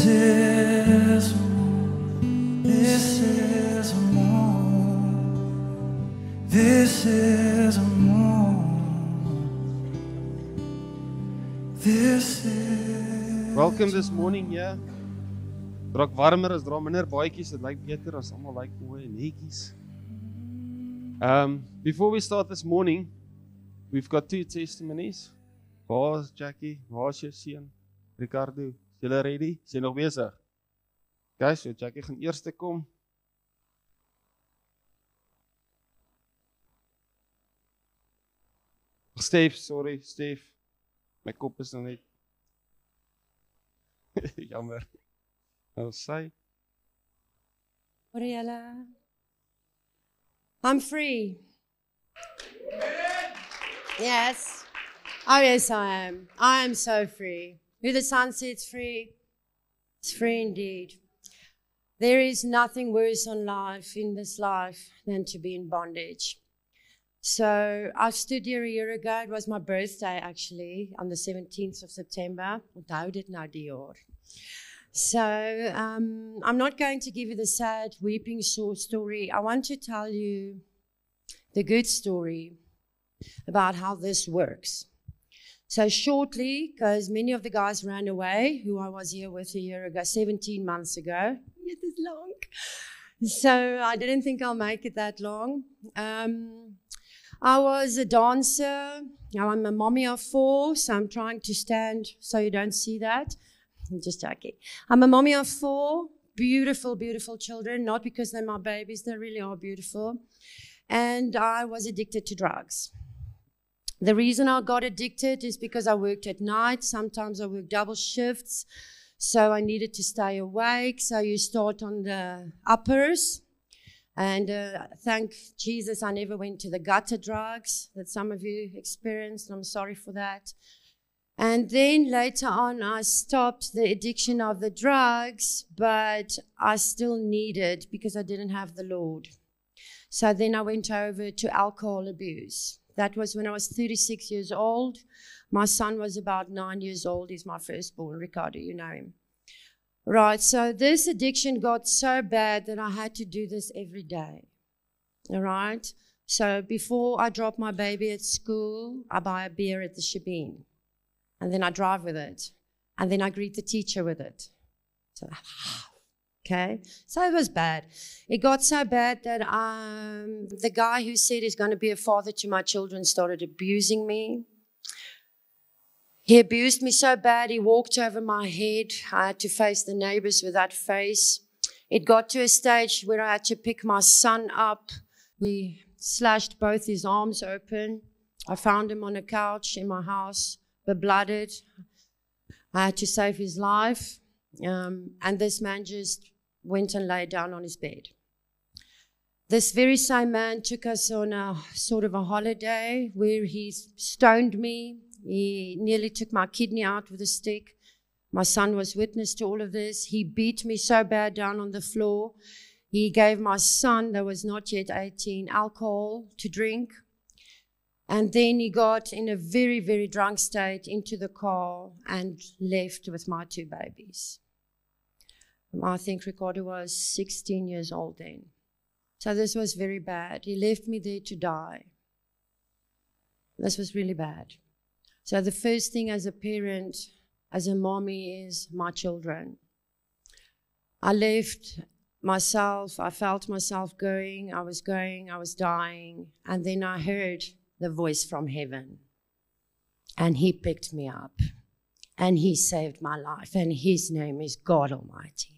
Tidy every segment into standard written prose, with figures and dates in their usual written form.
This is a moment. This is a moment. This is a moment. This is. Welcome this morning, yeah. Raak warmer as daar minder baadjies, dit lyk beter as almal lyk mooi en netjies. Before we start this morning, we've got two testimonies. Waar's Jackie? Waar's jou seun? Ricardo, is julle ready? Is jy nog besig? Okay, so Jackie gaan eerste kom. Steve, sorry, Steve. My kop is nog net. Jammer. Nou sê. Hoor julle? I'm free. Yes. Oh yes, I am. I am so free. Who the Son sets free, is free indeed. There is nothing worse in this life, than to be in bondage. So I stood here a year ago. It was my birthday, actually, on the 17th of September. Onthou dit nou die jaar. So I'm not going to give you the sad, weeping story. I want to tell you the good story about how this works. So shortly, because many of the guys ran away, who I was here with a year ago, 17 months ago. It is long. So I didn't think I'll make it that long. I was a dancer. Now I'm a mommy of 4, so I'm trying to stand so you don't see that. I'm just joking. I'm a mommy of 4 beautiful, beautiful children, not because they're my babies, they really are beautiful. And I was addicted to drugs. The reason I got addicted is because I worked at night. Sometimes I worked double shifts, so I needed to stay awake. So you start on the uppers. And thank Jesus I never went to the gutter drugs that some of you experienced. I'm sorry for that. And then later on, I stopped the addiction of the drugs, but I still needed because I didn't have the Lord. So then I went over to alcohol abuse. That was when I was 36 years old. My son was about 9 years old. He's my firstborn, Ricardo, you know him. Right, so this addiction got so bad that I had to do this every day. All right? So before I drop my baby at school, I buy a beer at the Shebeen. And then I drive with it. And then I greet the teacher with it. So, okay? So it was bad. It got so bad that the guy who said he's going to be a father to my children started abusing me. He abused me so bad, he walked over my head. I had to face the neighbors with that face. It got to a stage where I had to pick my son up. We slashed both his arms open. I found him on a couch in my house, blooded. I had to save his life. And this man just went and lay down on his bed. This very same man took us on a sort of a holiday where he stoned me. He nearly took my kidney out with a stick. My son was witness to all of this. He beat me so bad down on the floor. He gave my son, that was not yet 18, alcohol to drink. And then he got in a very, very drunk state into the car and left with my 2 babies. I think Ricardo was 16 years old then. So this was very bad. He left me there to die. This was really bad. So the first thing as a parent, as a mommy, is my children. I left myself. I felt myself going. I was dying. And then I heard the voice from heaven. And he picked me up. And he saved my life. And his name is God Almighty.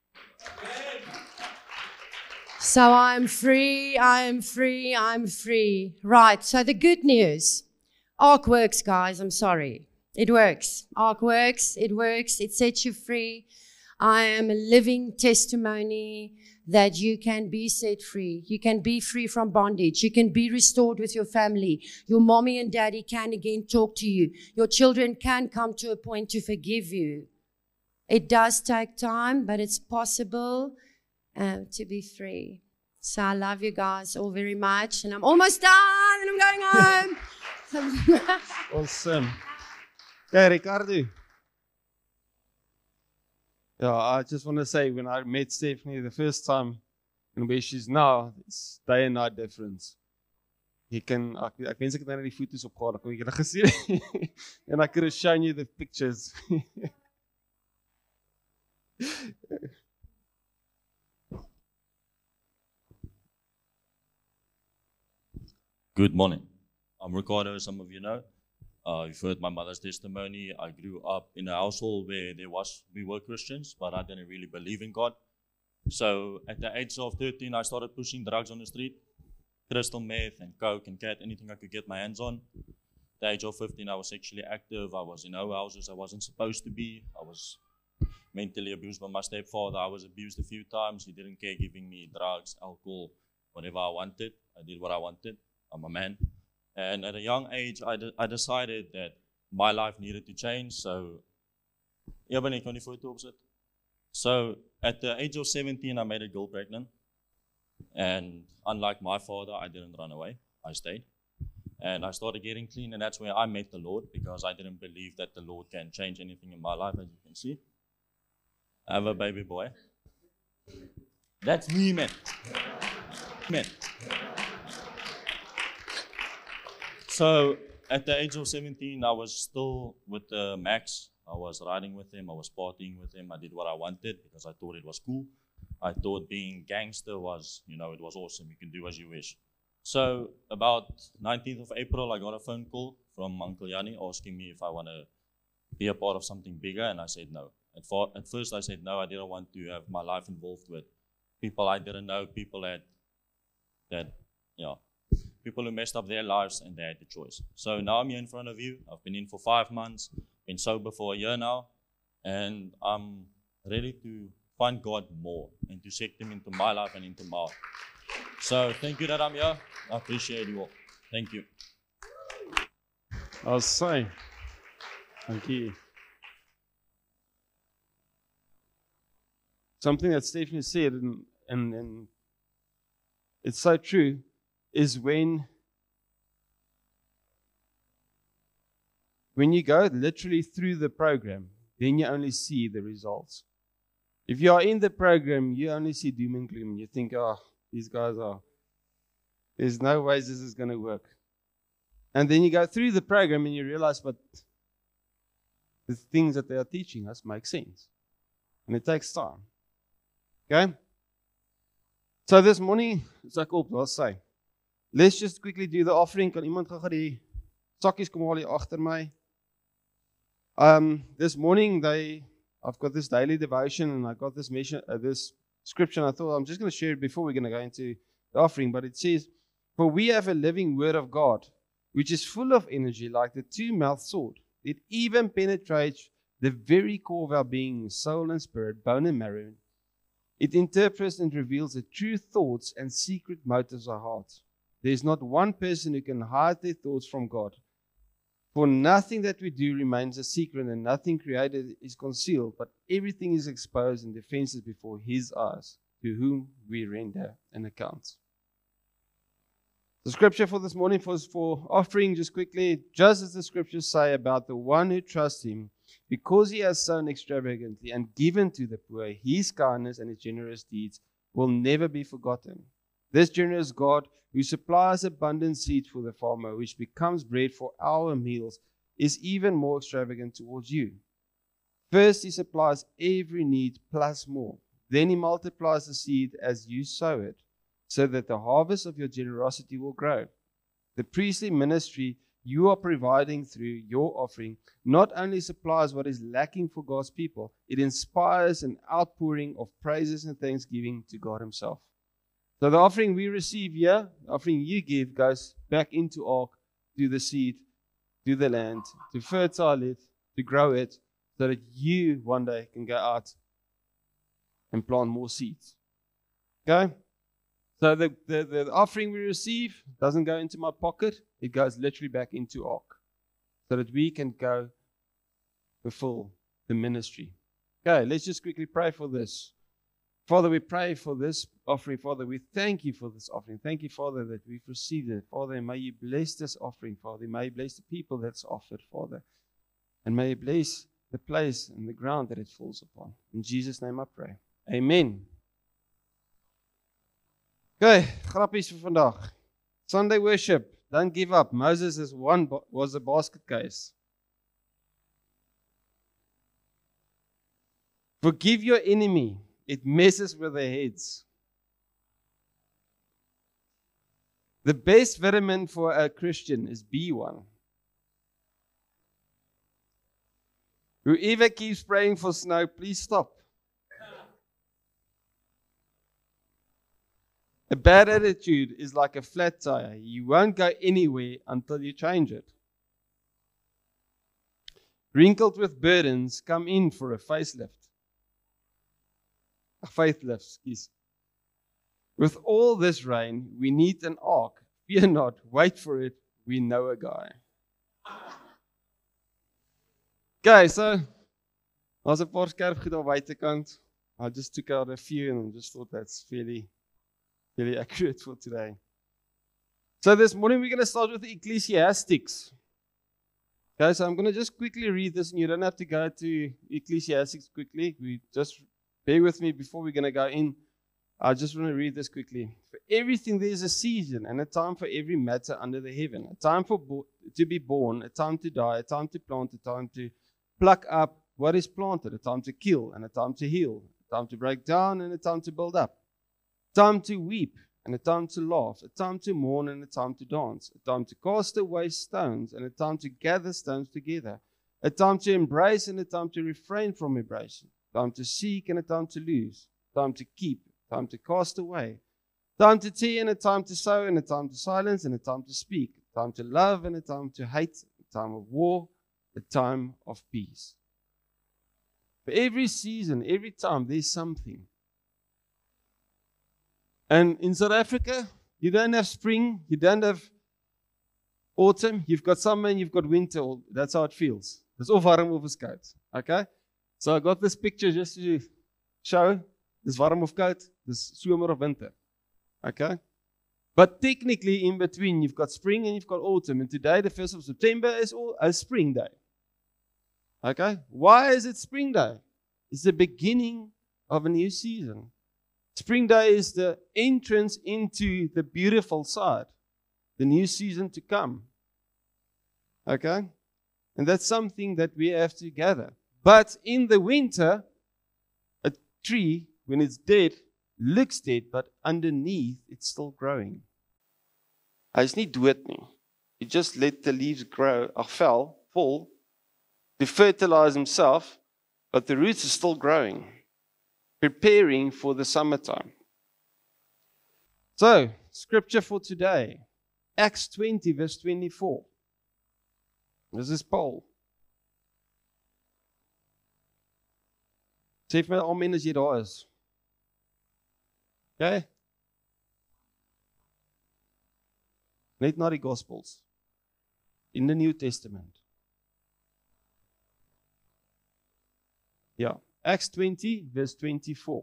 So I'm free, I'm free, I'm free. Right, so the good news. ARC works, guys, I'm sorry. It works. ARC works, it sets you free. I am a living testimony that you can be set free. You can be free from bondage. You can be restored with your family. Your mommy and daddy can again talk to you. Your children can come to a point to forgive you. It does take time, but it's possible to be free. So I love you guys all very much. And I'm almost done and I'm going home. Awesome. Okay, Ricardo. Yeah, I just want to say, when I met Stephanie the first time and where she's now, it's day and night difference. Ek wens ek het nou net die foto's opgehaal, ek kon julle gesien and I could have shown you the pictures. Good morning. I'm Ricardo, as some of you know. You've heard my mother's testimony. I grew up in a household where we were Christians, but I didn't really believe in God. So at the age of 13, I started pushing drugs on the street, crystal meth and coke and cat, anything I could get my hands on. At the age of 15, I was sexually active. I was in houses I wasn't supposed to be. I was mentally abused by my stepfather. I was abused a few times. He didn't care, giving me drugs, alcohol, whatever I wanted. I did what I wanted. I'm a man. And at a young age, I decided that my life needed to change. So, so at the age of 17, I made a girl pregnant. And unlike my father, I didn't run away. I stayed. And I started getting clean, and that's where I met the Lord, because I didn't believe that the Lord can change anything in my life, as you can see. I have a baby boy. That's me, man. Man. So at the age of 17, I was still with Max. I was riding with him. I was partying with him. I did what I wanted because I thought it was cool. I thought being gangster was, it was awesome. You can do as you wish. So about 19th of April, I got a phone call from Uncle Yanni asking me if I want to be a part of something bigger, and I said no. At first, I said no. I didn't want to have my life involved with people I didn't know, people people who messed up their lives and they had the choice. So now I'm here in front of you. I've been in for 5 months, been sober for a year now, and I'm ready to find God more and to accept Him into my life and into my heart. So thank you that I'm here. I appreciate you all. Thank you. I'll say. Thank you. Something that Stephanie said, and it's so true, is when you go literally through the program, then you only see the results. If you are in the program, you only see doom and gloom. You think, these guys there's no ways this is going to work. And then you go through the program and you realize, but the things that they are teaching us make sense. And it takes time. Okay? So this morning, I'll say, let's just quickly do the offering. Kan iemand gou die sakkies kom haal hier agter my? This morning I've got this daily devotion and I got this this scripture. And I thought I'm just going to share it before we're going to go into the offering. But it says, "For we have a living word of God, which is full of energy, like the two-mouthed sword. It even penetrates the very core of our being, soul and spirit, bone and marrow. It interprets and reveals the true thoughts and secret motives of our hearts. There is not one person who can hide their thoughts from God. For nothing that we do remains a secret, and nothing created is concealed, but everything is exposed and defenseless before His eyes, to whom we render an account." The scripture for this morning was for offering, just quickly, just as the scriptures say about the one who trusts Him, because He has sown extravagantly and given to the poor, His kindness and His generous deeds will never be forgotten. This generous God, who supplies abundant seed for the farmer, which becomes bread for our meals, is even more extravagant towards you. First, He supplies every need plus more. Then He multiplies the seed as you sow it, so that the harvest of your generosity will grow. The priestly ministry you are providing through your offering not only supplies what is lacking for God's people, it inspires an outpouring of praises and thanksgiving to God Himself. So the offering we receive here, the offering you give, goes back into Ark, to the seed, to the land, to fertile it, to grow it, so that you one day can go out and plant more seeds. Okay? So the offering we receive doesn't go into my pocket. It goes literally back into Ark, so that we can go fulfill the ministry. Okay, let's just quickly pray for this. Father, we pray for this offering. Father, we thank You for this offering. Thank You, Father, that we've received it. Father, may You bless this offering, Father. May You bless the people that's offered, Father. And may You bless the place and the ground that it falls upon. In Jesus' name I pray. Amen. Okay, grappies vir vandag. Sunday worship. Don't give up. Moses was a basket case. Forgive your enemy. It messes with their heads. The best vitamin for a Christian is B1. Whoever keeps praying for snow, please stop. A bad attitude is like a flat tire. You won't go anywhere until you change it. Wrinkled with burdens, come in for a facelift. A faithlift, excuse. With all this rain, we need an ark. Fear not, wait for it. We know a guy. Okay, so daar's 'n paar skerp goed aan buitekant. I just took out a few and just thought that's fairly accurate for today. So this morning we're going to start with Ecclesiastics. Okay, so I'm going to just quickly read this, and you don't have to go to Ecclesiastics quickly. We just bear with me before we're going to go in. I just want to read this quickly. For everything there is a season and a time for every matter under the heaven. A time to be born, a time to die, a time to plant, a time to pluck up what is planted, a time to kill and a time to heal, a time to break down and a time to build up. Time to weep and a time to laugh, a time to mourn and a time to dance, a time to cast away stones and a time to gather stones together, a time to embrace and a time to refrain from embracing, a time to seek and a time to lose, a time to keep, a time to cast away, a time to tear and a time to sow and a time to silence and a time to speak, a time to love and a time to hate, a time of war, a time of peace. For every season, every time, there's something. And in South Africa, you don't have spring, you don't have autumn, you've got summer and you've got winter. That's how it feels. It's of warm of koud. Okay? So I got this picture just to show this warm of koud, this somer of winter. Okay? But technically in between, you've got spring and you've got autumn. And today, the 1st of September, is a spring day. Okay? Why is it spring day? It's the beginning of a new season. Spring day is the entrance into the beautiful side, the new season to come. Okay? And that's something that we have to gather. But in the winter, a tree, when it's dead, looks dead, but underneath, it's still growing. Hy's nie dood nie. He just let the leaves grow, fall, to fertilize himself, but the roots are still growing, preparing for the summertime. So, scripture for today, Acts 20, verse 24. This is Paul. Sê vir my amen as jy daar is. Okay? Net na die Gospels. In the New Testament. Yeah. Acts 20, verse 24.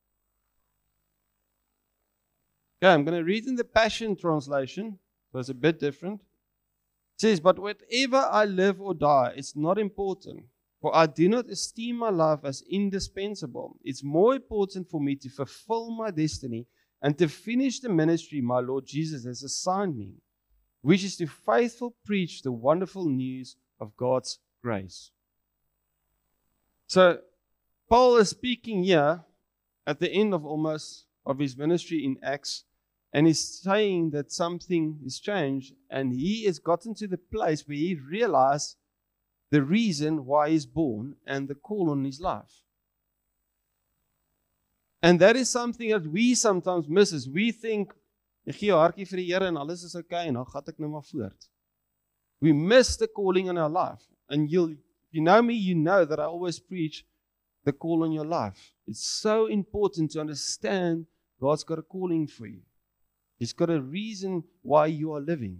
Okay, I'm going to read in the Passion Translation. So it's a bit different. It says, but whatever I live or die, it's not important. For I do not esteem my life as indispensable. It's more important for me to fulfill my destiny and to finish the ministry my Lord Jesus has assigned me, which is to faithfully preach the wonderful news of God's grace. So, Paul is speaking here at the end of his ministry in Acts, and he's saying that something has changed, and he has gotten to the place where he realized the reason why he's born and the call on his life. And that is something that we sometimes miss. Is we think, ek gee 'n hartjie vir die Here en alles is okay en dan gaan ek nou maar voort. We miss the calling on our life. And if you know me, you know that I always preach the call on your life. It's so important to understand God's got a calling for you. He's got a reason why you are living.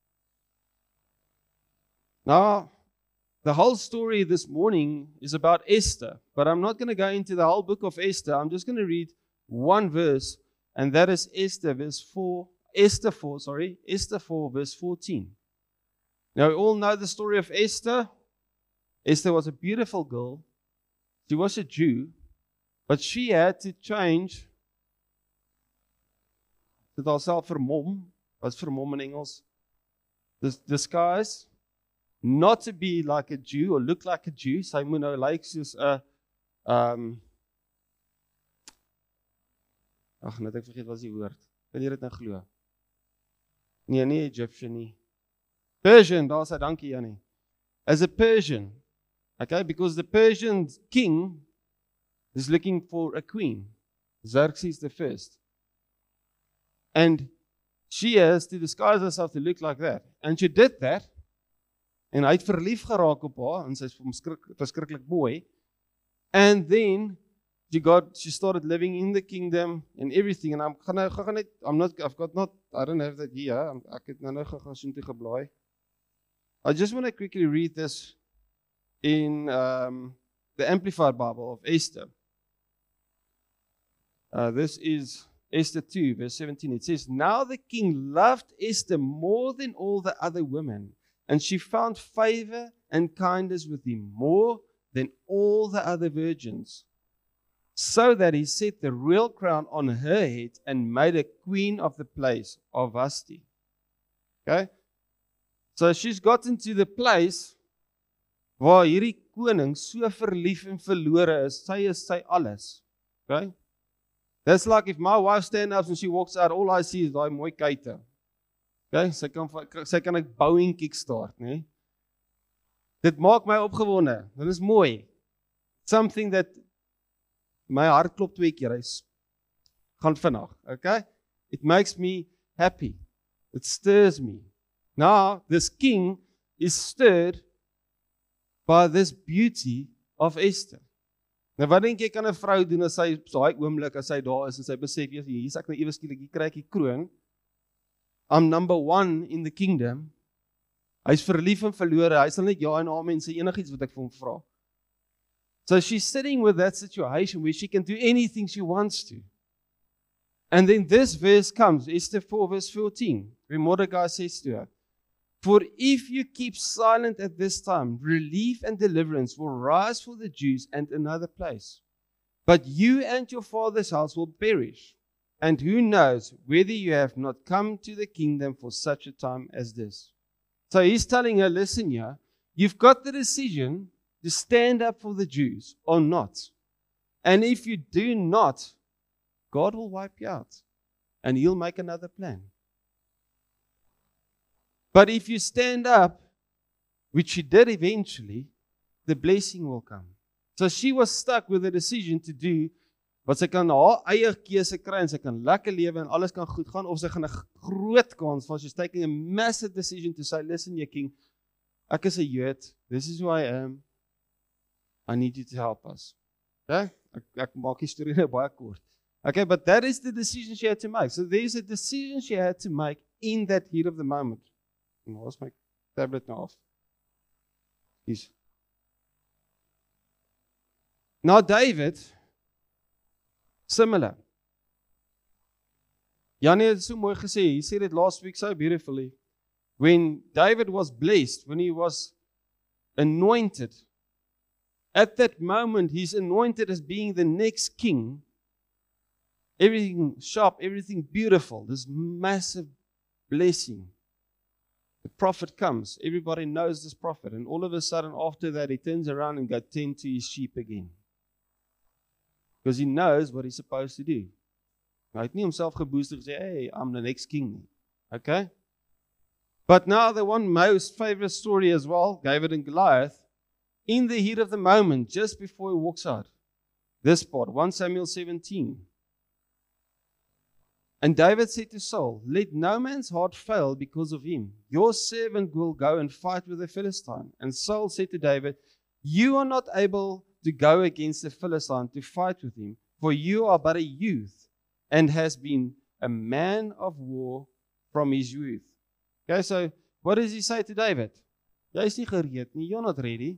Now, the whole story this morning is about Esther, but I'm not going to go into the whole book of Esther. I'm just going to read one verse, and that is Esther 4, verse 14. Now, we all know the story of Esther. Esther was a beautiful girl. She was a Jew, but she had to change. Dit haarself vermom. Wat is vermom in Engels? Disguise. Not to be like a Jew or look like a Jew. Sy moet nou lyk soos 'n net ek vergeet wat is die woord. Kan jy dit nou glo? Nee, nie Egyptian nie. Persian, daar's hy, dankie Jannie. As a Persian, okay, because the Persian king is looking for a queen. Xerxes the first. And she has to disguise herself to look like that. And she did that. En hy het verlief geraak op haar, en sy is verskriklik mooi. And then she started living in the kingdom and everything. And I don't have that here. Ek het nou gegaan so toe geblaai. I just want to quickly read this in the Amplified Bible of Esther. This is Esther 2, verse 17. It says, "Now the king loved Esther more than all the other women, and she found favor and kindness with him more than all the other virgins, so that he set the royal crown on her head and made her queen of the place of Vashti." Okay? So she's gotten to the place waar hierdie koning so verlief en verlore is. Sy is sy alles. Okay? That's like if my wife stands up and she walks out, all I see is daai mooi kuite. Okay? Sy kan 'n bouing kickstart, né? Dit maak my opgewonde. Dit is mooi. Something that my hart klop 2 keer. Hy's gaan vinnig, okay? It makes me happy. It stirs me. Now, this king is stirred by this beauty of Esther. Nou wat dink jy kan 'n vrou doen as sy op daai oomblik as sy daar is en sy besef hier's ek nou ewe skielik hier kry ek die kroon. I'm number 1 in the kingdom. Hy's verlief en verlore. Hy sal net ja en amen sê enigiets wat ek vir hom vra. So she's sitting with that situation where she can do anything she wants to. And then this verse comes, Esther 4 verse 14, where Mordecai says to her, "For if you keep silent at this time, relief and deliverance will rise for the Jews and another place. But you and your father's house will perish. And who knows whether you have not come to the kingdom for such a time as this." So he's telling her, listen here, you've got the decision to stand up for the Jews or not. And if you do not, God will wipe you out. And he'll make another plan. But if you stand up, which she did eventually, the blessing will come. So she was stuck with a decision to do wat sy kan haar eie keuse kry en sy kan lekker lewe en alles kan goed gaan, of sy gaan 'n groot kans van she's taking a massive decision to say, listen, your king, ek is 'n Jood, this is who I am, I need you to help us. Okay? Ek maak die storie nou baie kort. Okay, but that is the decision she had to make. So there's a decision she had to make in that heat of the moment. Where's my tablet now off? Now David, similar. Jannie het so mooi gesê, he said it last week so beautifully. When David was blessed, when he was anointed, at that moment he's anointed as being the next king. Everything sharp, everything beautiful, this massive blessing. The prophet comes, everybody knows this prophet, and all of a sudden after that he turns around and goes tend to his sheep again. Because he knows what he's supposed to do. Hy het nie homself geboost en gesê, hey, I'm the next king. Okay? But now the one most favorite story as well, David and Goliath, in the heat of the moment, just before he walks out. This part, 1 Samuel 17. And David said to Saul, let no man's heart fail because of him. Your servant will go and fight with the Philistine. And Saul said to David, you are not able to go against the Philistine to fight with him, for you are but a youth, and has been a man of war from his youth. Okay, so what does he say to David? Jy is nie gereed nie, you're not ready.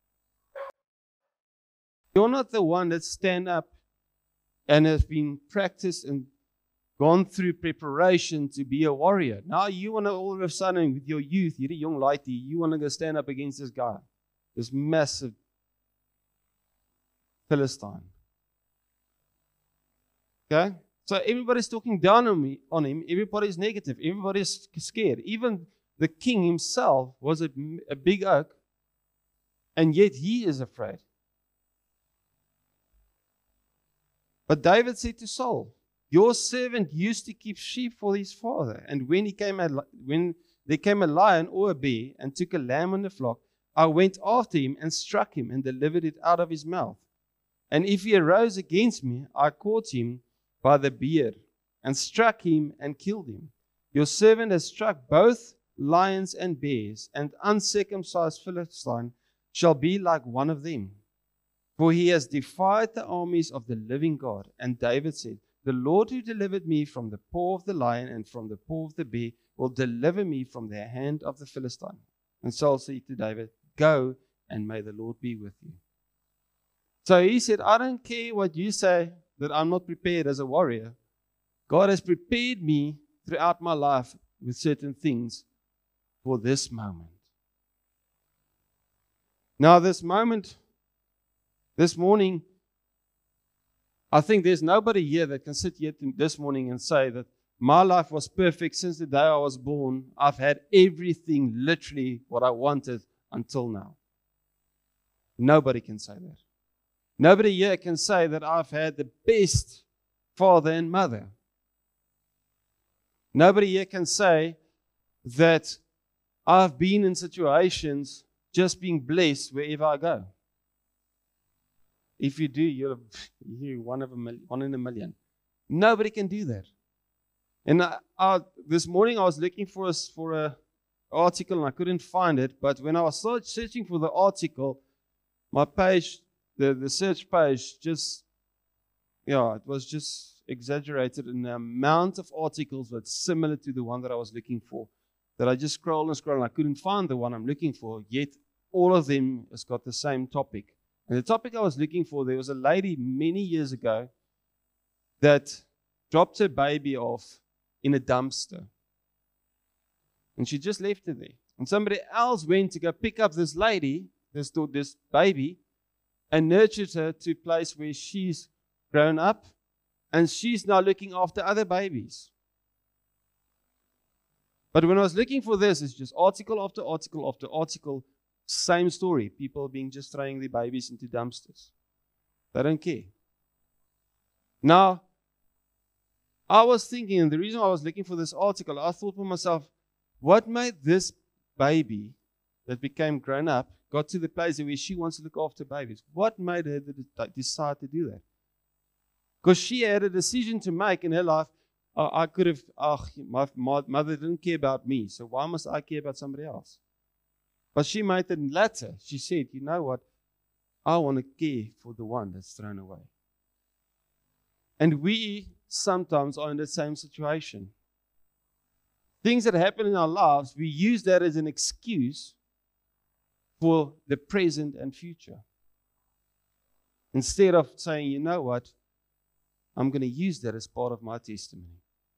You're not the one that stand up and has been practiced and gone through preparation to be a warrior. Now you want to all of a sudden with your youth, hierdie jong laaitie, you want to go stand up against this guy. this massive Philistine. Okay? So everybody's talking down on him. Everybody's negative. Everybody's scared. Even the king himself was a big oak, and yet he is afraid. But David said to Saul, your servant used to keep sheep for his father, and when there came a lion or a bear and took a lamb on the flock, I went after him and struck him and delivered it out of his mouth. And if he arose against me, I caught him by the beard and struck him and killed him. Your servant has struck both lions and bears, and uncircumcised Philistine shall be like one of them. For he has defied the armies of the living God. And David said, the Lord who delivered me from the paw of the lion and from the paw of the bear will deliver me from the hand of the Philistine. And Saul said to David, go, and may the Lord be with you. So he said, I don't care what you say that I'm not prepared as a warrior. God has prepared me throughout my life with certain things for this moment. Now, this moment, this morning, I think there's nobody here that can sit here this morning and say that my life was perfect since the day I was born. I've had everything, literally, what I wanted until now. Nobody can say that. Nobody here can say that I've had the best father and mother. Nobody here can say that I've been in situations just being blessed wherever I go. If you do, you're one in a million. Nobody can do that. And this morning I was looking for an article and I couldn't find it. But when I was searching for the article, my page, the search page, it was just exaggerated in the amount of articles that's similar to the one that I was looking for. That I just scrolled and scrolled and I couldn't find the one I'm looking for. Yet all of them has got the same topic. And the topic I was looking for, there was a lady many years ago that dropped her baby off in a dumpster. And she just left her there. And somebody else went to go pick up this lady, this baby, and nurtured her to a place where she's grown up, and she's now looking after other babies. But when I was looking for this, it's just article after article after article, same story. People being just throwing their babies into dumpsters. They don't care. Now, I was thinking, and the reason I was looking for this article, I thought to myself, what made this baby that became grown up, got to the place where she wants to look after babies? What made her decide to do that? Because she had a decision to make in her life. My mother didn't care about me, so why must I care about somebody else? But she made the latter. She said, you know what? I want to care for the one that's thrown away. And we sometimes are in the same situation. Things that happen in our lives, we use that as an excuse for the present and future. Instead of saying, you know what? I'm going to use that as part of my testimony.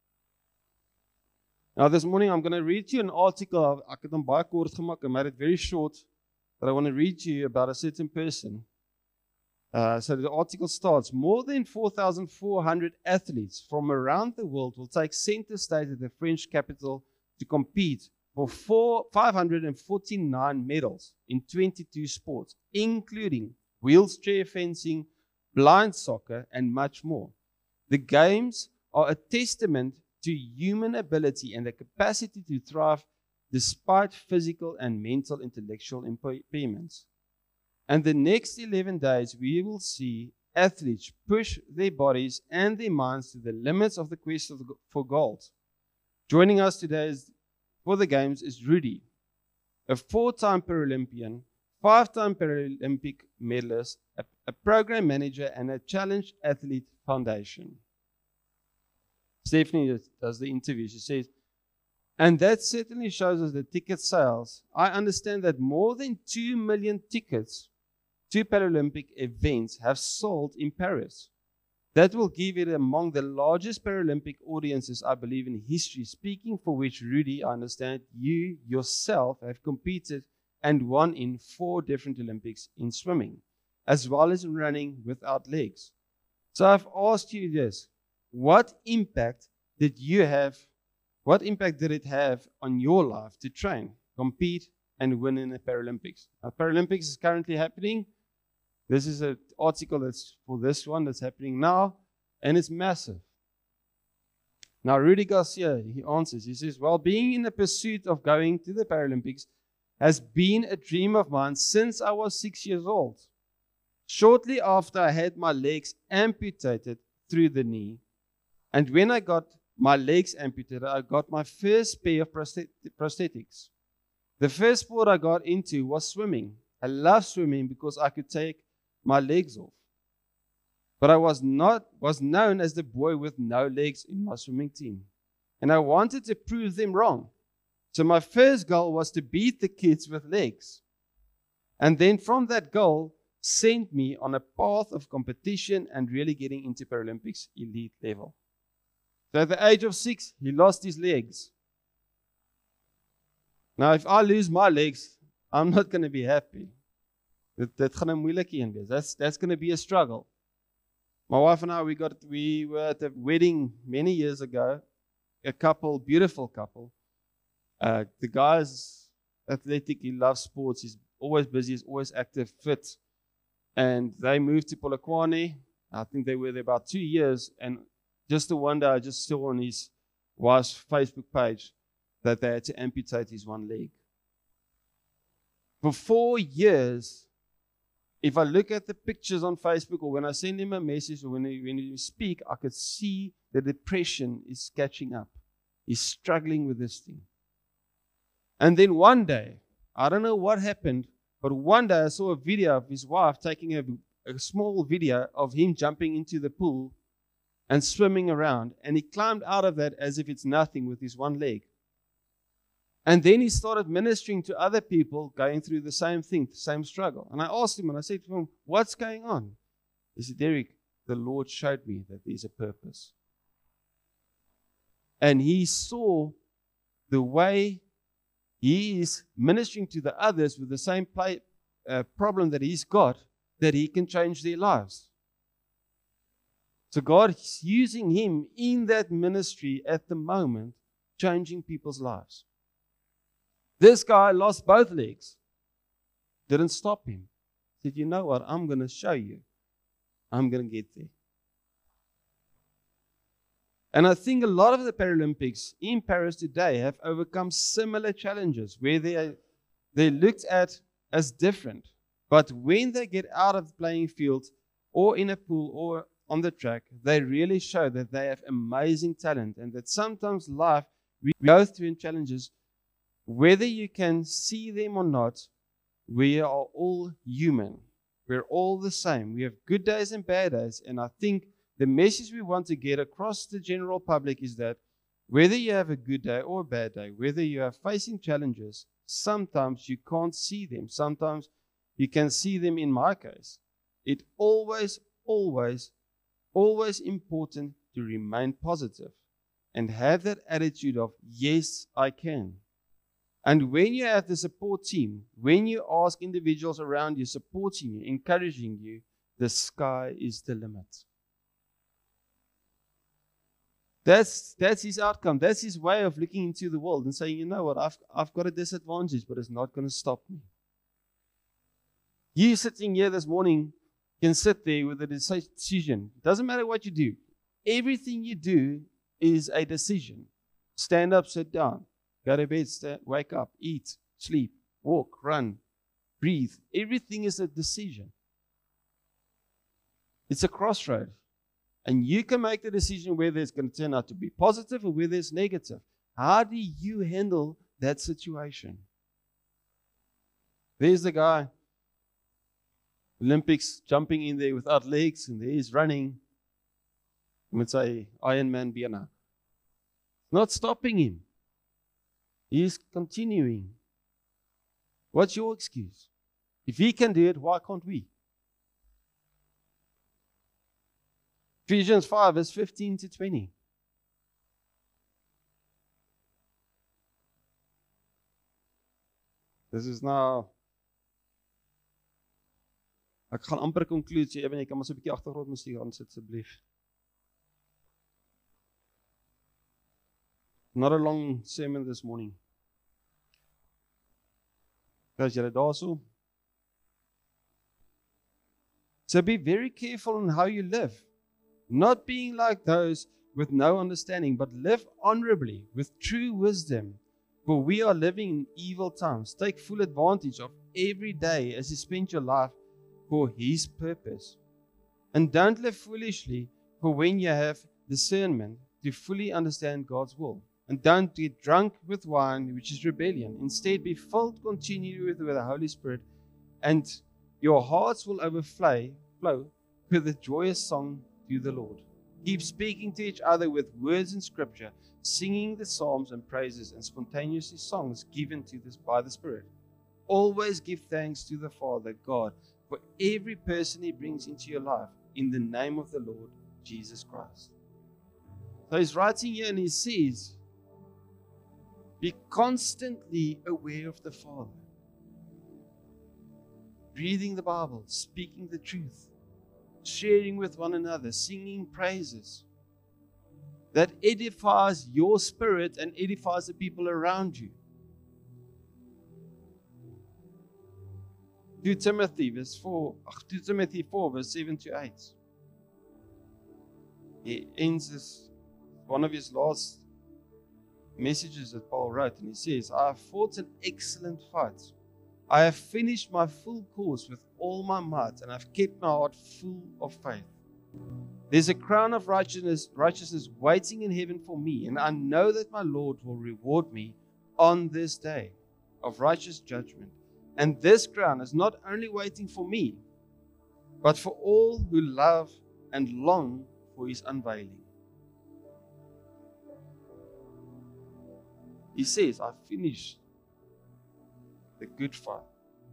Now, this morning, I'm going to read you an article. I het hom baie kort gemaak. I made it very short. But I want to read to you about a certain person. So the article starts, more than 4,400 athletes from around the world will take center stage at the French capital to compete for 549 medals in 22 sports, including wheelchair fencing, blind soccer, and much more. The games are a testament to human ability and the capacity to thrive despite physical and mental intellectual impairments. And the next 11 days, we will see athletes push their bodies and their minds to the limits of the quest for gold. Joining us today for the Games is Rudy, a 4-time Paralympian, 5-time Paralympic medalist, a program manager, and a Challenge Athlete Foundation. Stephanie does the interview. She says, and that certainly shows us the ticket sales. I understand that more than 2 million tickets to Paralympic events have sold in Paris. That will give it among the largest Paralympic audiences, I believe, in history, speaking for which, Rudy, I understand you yourself have competed and won in 4 different Olympics in swimming, as well as in running without legs. So I've asked you this, what impact did it have on your life to train, compete, and win in the Paralympics? Now, Paralympics is currently happening. This is an article that's for this one that's happening now, and it's massive. Now, Rudy Garcia, he answers. He says, well, being in the pursuit of going to the Paralympics has been a dream of mine since I was 6 years old. Shortly after I had my legs amputated through the knee, and when I got my legs amputated, I got my first pair of prosthetics. The first sport I got into was swimming. I love swimming because I could take my legs off. But I was known as the boy with no legs in my swimming team. And I wanted to prove them wrong. So my first goal was to beat the kids with legs. And then from that goal, sent me on a path of competition and really getting into Paralympics elite level. So at the age of 6, he lost his legs. Now, if I lose my legs, I'm not going to be happy. Dit gaan 'n moeilike een wees. That's going to be a struggle. My wife and I, we were at a wedding many years ago. A couple, beautiful couple. The guy's athletic, he loves sports. He's always busy, he's always active, fit. And they moved to Polokwane. I think they were there about 2 years. And just the one day, I just saw on his wife's Facebook page that they had to amputate his one leg. For 4 years, if I look at the pictures on Facebook or when I send him a message or when he speak, I could see the depression is catching up. He's struggling with this thing. And then one day, I don't know what happened, but one day I saw a video of his wife taking a small video of him jumping into the pool and swimming around. And he climbed out of that as if it's nothing with his one leg. And then he started ministering to other people going through the same thing, the same struggle. And I asked him, and I said to him, what's going on? He said, Derick, the Lord showed me that there's a purpose. And he saw the way he is ministering to the others with the same problem that he's got, that he can change their lives. So God is using him in that ministry at the moment, changing people's lives. This guy lost both legs. Didn't stop him. Said, you know what? I'm going to show you. I'm going to get there. And I think a lot of the Paralympics in Paris today have overcome similar challenges where they're looked at as different. But when they get out of the playing field or in a pool or on the track, they really show that they have amazing talent and that sometimes life, we go through challenges, whether you can see them or not, we are all human. We're all the same. We have good days and bad days. And I think the message we want to get across the general public is that whether you have a good day or a bad day, whether you are facing challenges, sometimes you can't see them. Sometimes you can see them in my case. It always important to remain positive and have that attitude of, yes, I can. And when you have the support team, when you ask individuals around you, supporting you, encouraging you, the sky is the limit. That's his outcome. That's his way of looking into the world and saying, you know what, I've got a disadvantage, but it's not going to stop me. You sitting here this morning can sit there with a decision. It doesn't matter what you do. Everything you do is a decision. Stand up, sit down. Go to bed, wake up, eat, sleep, walk, run, breathe. Everything is a decision. It's a crossroad. And you can make the decision whether it's going to turn out to be positive or whether it's negative. How do you handle that situation? There's the guy, Olympics, jumping in there without legs, and there he's running. I would say, Ironman Vienna. Not stopping him. He's continuing. What's your excuse? If he can do it, why can't we? Ephesians 5, verse 15 to 20. Dis is nou ek gaan amper conclude, sê jy kan maar so 'n bietjie agtergrondmusiek aansit asseblief. Not a long sermon this morning. Guys, julle daarso? So be very careful in how you live, not being like those with no understanding, but live honorably with true wisdom. For we are living in evil times. Take full advantage of every day as you spend your life for His purpose. And don't live foolishly, for when you have discernment to fully understand God's will. And don't get drunk with wine, which is rebellion. Instead, be filled continually with the Holy Spirit, and your hearts will overflow with a joyous song to the Lord. Keep speaking to each other with words in Scripture, singing the psalms and praises and spontaneously songs given to this by the Spirit. Always give thanks to the Father, God, for every person He brings into your life, in the name of the Lord Jesus Christ. So he's writing here and he says, be constantly aware of the Father. Reading the Bible, speaking the truth, sharing with one another, singing praises. That edifies your spirit and edifies the people around you. 2 Timothy 4, verse 7 to 8. He ends this, one of his last messages that Paul wrote, and he says, I have fought an excellent fight. I have finished my full course with all my might, and I've kept my heart full of faith. There's a crown of righteousness waiting in heaven for me, and I know that my Lord will reward me on this day of righteous judgment. And this crown is not only waiting for me, but for all who love and long for His unveiling. He says, I finished the good fight.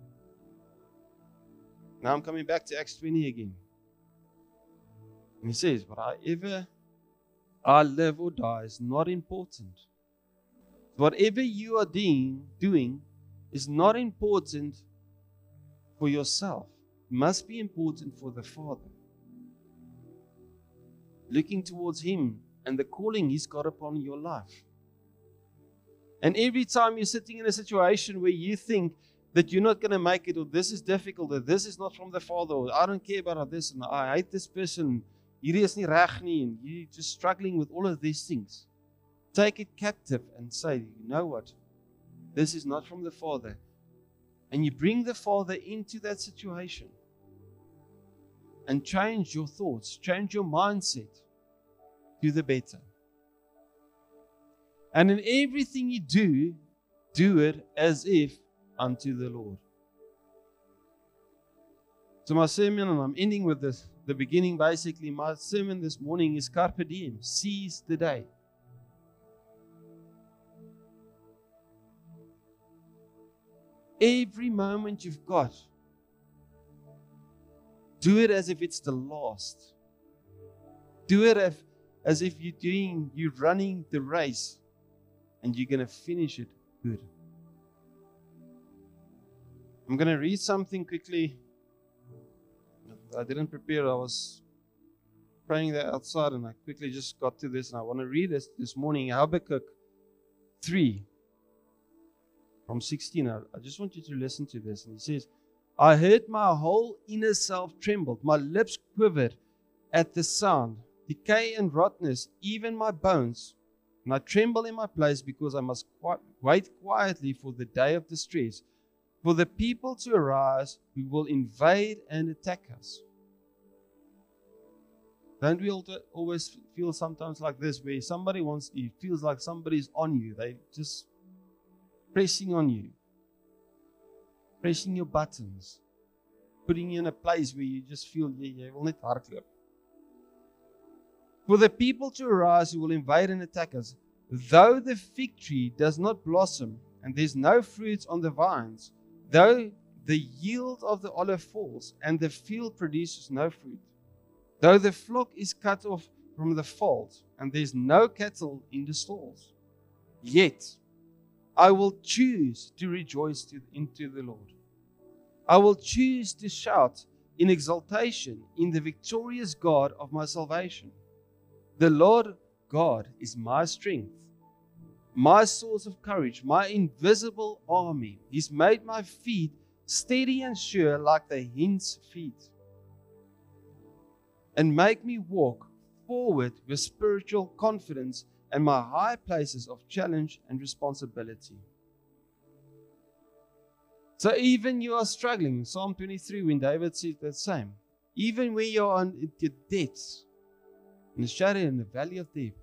Now I'm coming back to Acts 20 again. And he says, but however I live or die is not important. Whatever you are doing is not important for yourself. It must be important for the Father. Looking towards Him and the calling He's got upon your life. And every time you're sitting in a situation where you think that you're not going to make it, or this is difficult, or this is not from the Father, or I don't care about this, and I hate this person, hierdie is nie reg nie, and you're just struggling with all of these things. Take it captive and say, you know what? This is not from the Father. And you bring the Father into that situation and change your thoughts, change your mindset to the better. And in everything you do it as if unto the Lord. So my sermon, and I'm ending with this, the beginning basically, my sermon this morning is Carpe Diem, seize the day. Every moment you've got, do it as if it's the last. Do it as if you're running the race and you're going to finish it good. I'm going to read something quickly. I didn't prepare. I was praying there outside and I quickly just got to this, and I want to read this morning, Habakkuk 3 from 16. I just want you to listen to this. And he says, I heard my whole inner self trembled. My lips quivered at the sound. Decay and rottenness, even my bones. And I tremble in my place because I must wait quietly for the day of distress, for the people to arise who will invade and attack us. Don't we always feel sometimes like this, where it feels like somebody's on you. They just pressing on you, pressing your buttons, putting you in a place where you just feel, jy wil net hardloop. For the people to arise who will invade and attack us, though the fig tree does not blossom, and there's no fruits on the vines, though the yield of the olive falls, and the field produces no fruit, though the flock is cut off from the fold, and there's no cattle in the stalls, yet I will choose to rejoice into the Lord. I will choose to shout in exultation in the victorious God of my salvation. The Lord God is my strength, my source of courage, my invisible army. He's made my feet steady and sure like the hind's feet, and make me walk forward with spiritual confidence and my high places of challenge and responsibility. So even you are struggling, Psalm 23, when David said the same, even when you are in the depths, in the shadow, in the valley of death,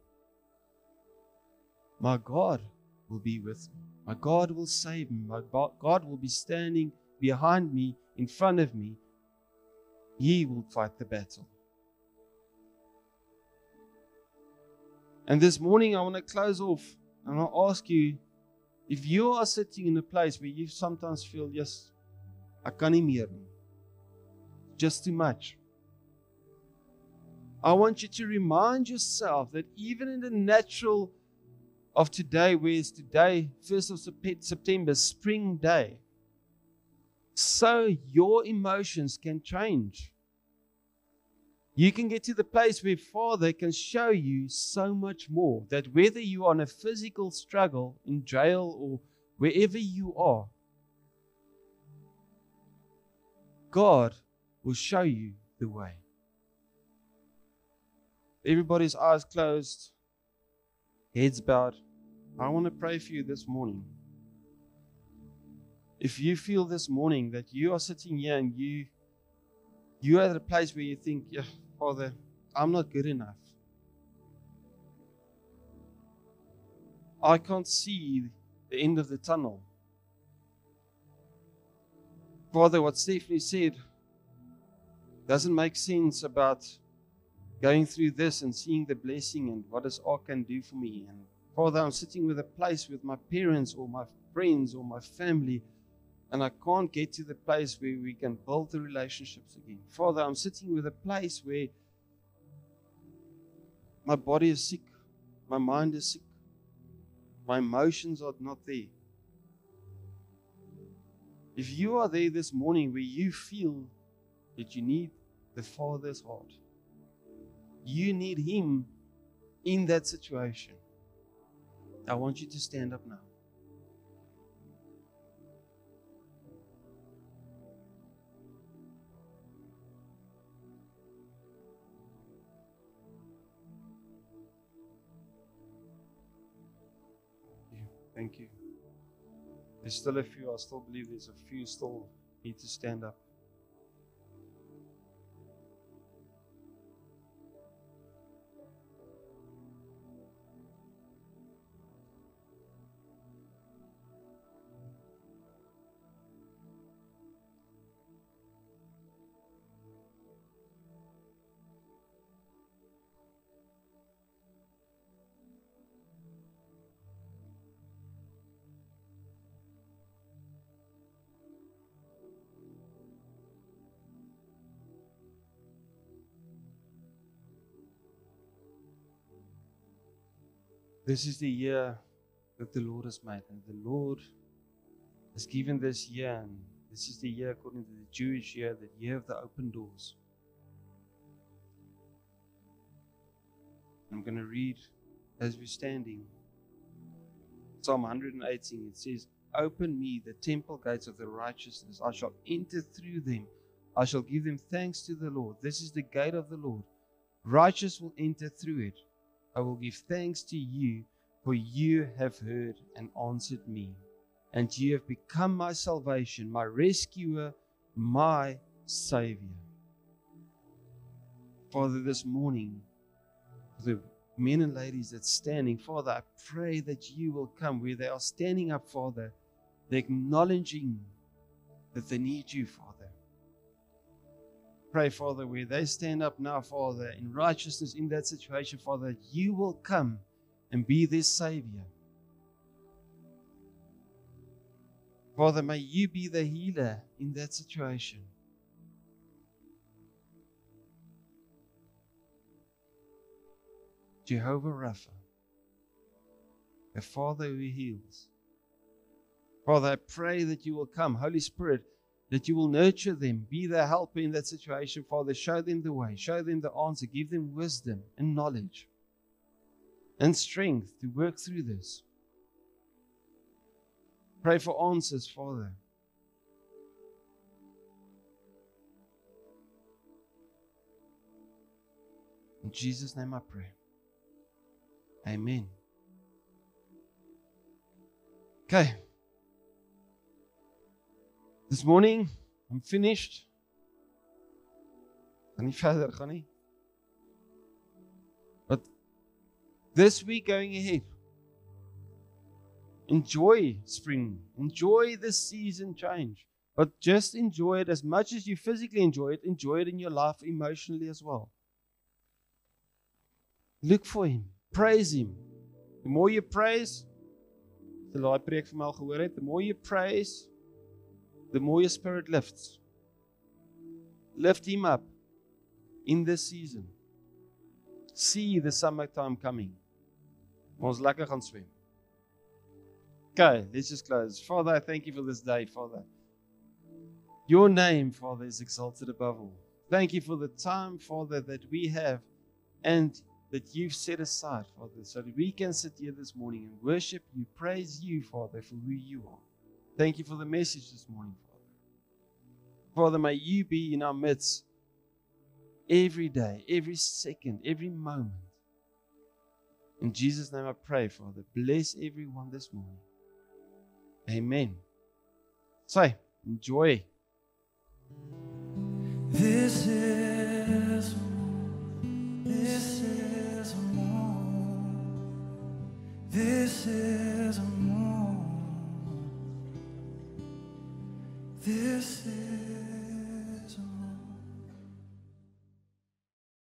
my God will be with me. My God will save me. My God will be standing behind me, in front of me. He will fight the battle. And this morning I want to close off and I'll ask you, if you are sitting in a place where you sometimes feel, yes, I kan nie meer nie, just too much. I want you to remind yourself that even in the natural of today, where is today, 1st of September, spring day, so your emotions can change. You can get to the place where Father can show you so much more. That whether you are on a physical struggle in jail or wherever you are, God will show you the way. Everybody's eyes closed, heads bowed. I want to pray for you this morning. If you feel this morning that you are sitting here and you are at a place where you think, yeah, Father, I'm not good enough. I can't see the end of the tunnel. Father, what Stephanie said doesn't make sense about going through this and seeing the blessing and what this all can do for me. And Father, I'm sitting with a place with my parents or my friends or my family, and I can't get to the place where we can build the relationships again. Father, I'm sitting with a place where my body is sick, my mind is sick, my emotions are not there. If you are there this morning where you feel that you need the Father's heart, you need Him in that situation, I want you to stand up now. Thank you. There's still a few. I still believe there's a few still need to stand up. This is the year that the Lord has made, and the Lord has given this year, and this is the year according to the Jewish year, the year of the open doors. I'm going to read as we're standing Psalm 118. It says, "Open me the temple gates of the righteousness. I shall enter through them. I shall give them thanks to the Lord. This is the gate of the Lord. Righteous will enter through it. I will give thanks to you, for you have heard and answered me. And you have become my salvation, my rescuer, my Savior." Father, this morning, the men and ladies that's standing, Father, I pray that you will come where they are standing up, Father. They're acknowledging that they need you, Father. Pray, Father, where they stand up now, Father, in righteousness in that situation, Father, that you will come and be their Savior. Father, may you be the healer in that situation. Jehovah Rapha, the Father who heals. Father, I pray that you will come, Holy Spirit, that you will nurture them, be their helper in that situation. Father, show them the way, show them the answer, give them wisdom and knowledge and strength to work through this. Pray for answers, Father. In Jesus' name I pray. Amen. Okay. This morning, I'm finished. Gaan nie verder, gaan nie. But this week going ahead, enjoy spring. Enjoy this season change. But just enjoy it as much as you physically enjoy it in your life emotionally as well. Look for him. Praise him. The more you praise, the daai preek van my al gehoor het, the more you praise, the more your spirit lifts. Lift him up in this season. See the summertime coming. Ons lekker gaan swem. Okay, let's just close. Father, I thank you for this day, Father. Your name, Father, is exalted above all. Thank you for the time, Father, that we have and that you've set aside, Father, so that we can sit here this morning and worship you, praise you, Father, for who you are. Thank you for the message this morning, Father. Father, may you be in our midst every day, every second, every moment. In Jesus' name I pray, Father. Bless everyone this morning. Amen. So, enjoy. This is